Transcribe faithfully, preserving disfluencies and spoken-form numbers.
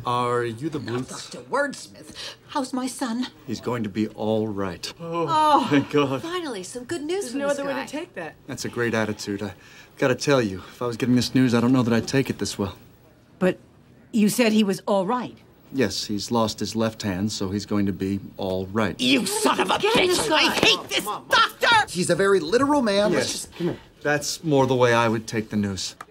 Are you the Now, Bluths? Doctor Wordsmith, how's my son? He's going to be all right. Oh, Oh, thank God. Finally, some good news There's from no this other guy. way to take that. That's a great attitude. I gotta tell you, if I was getting this news, I don't know that I'd take it this well. But you said he was all right. Yes, he's lost his left hand, so he's going to be all right. You son of a Getting this bitch! guy. I hate this doctor! He's a very literal man. Let's Yes, just... come here. That's more the way I would take the news.